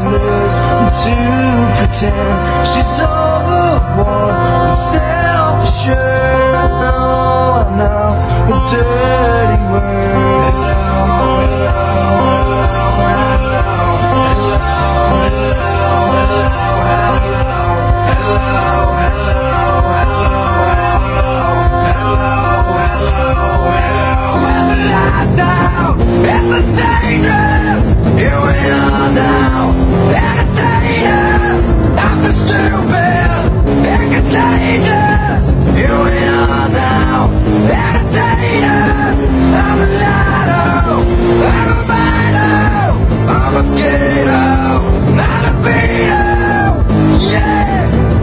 lives to pretend she's overworn, self-assured. No, now a dirty word. It's a dangerous, here we are now, entertainers, I'm the stupid, and contagious, here we are now, entertainers, I'm a lotto, I'm a mino, I'm a mosquito, not a beetle, yeah,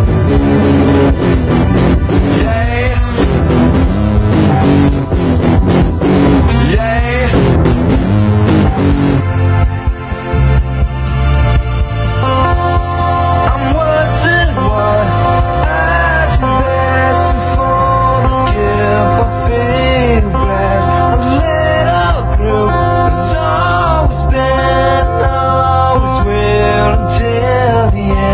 yeah, yeah. I'm worse than what I do best, and for this gift I feel blessed. A little group has always been, always will until the end.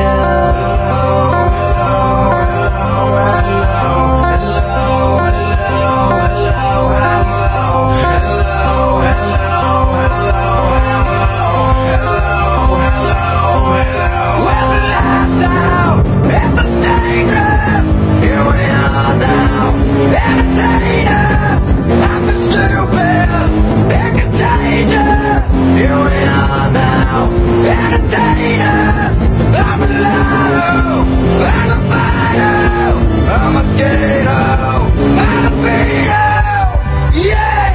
Entertainers, I'm the stupid, and contagious. Here we are now, entertainers. I'm a lotto, I'm a fighter, I'm a mosquito, I'm a beetle. Yeah,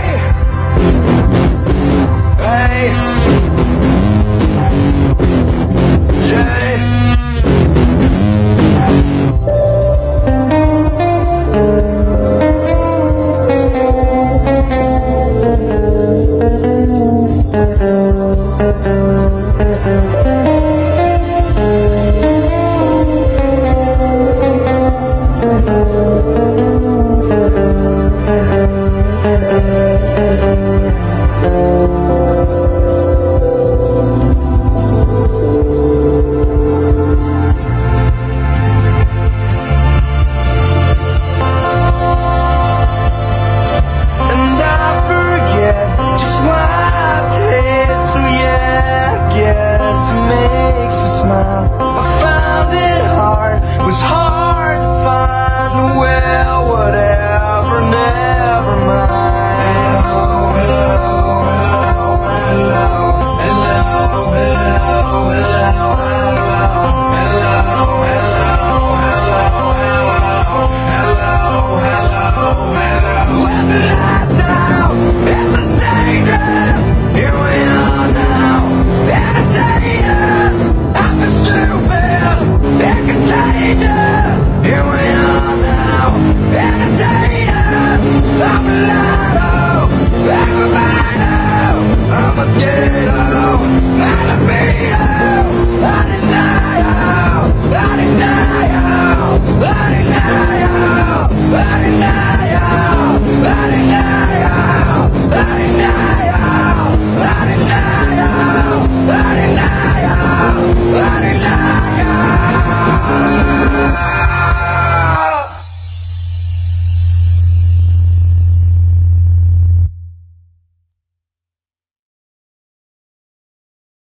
hey, yeah. Thank you.